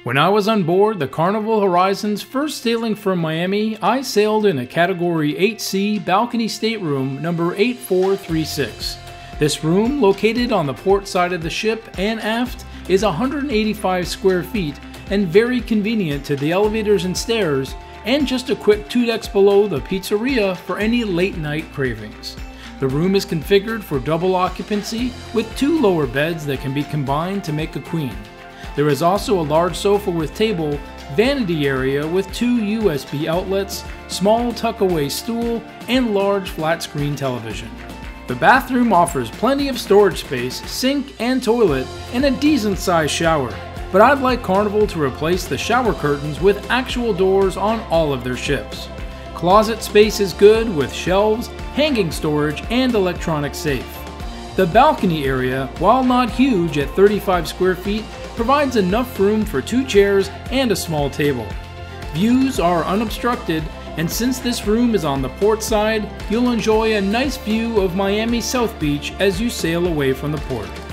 When I was on board the Carnival Horizon's first sailing from Miami, I sailed in a Category 8C Balcony Stateroom number 8436. This room, located on the port side of the ship and aft, is 185 square feet and very convenient to the elevators and stairs, and just a quick 2 decks below the pizzeria for any late night cravings. The room is configured for double occupancy with 2 lower beds that can be combined to make a queen. There is also a large sofa with table, vanity area with 2 USB outlets, small tuck-away stool, and large flat-screen television. The bathroom offers plenty of storage space, sink and toilet, and a decent-sized shower. But I'd like Carnival to replace the shower curtains with actual doors on all of their ships. Closet space is good with shelves, hanging storage, and electronic safe. The balcony area, while not huge at 35 square feet, provides enough room for 2 chairs and a small table. Views are unobstructed, and since this room is on the port side, you'll enjoy a nice view of Miami South Beach as you sail away from the port.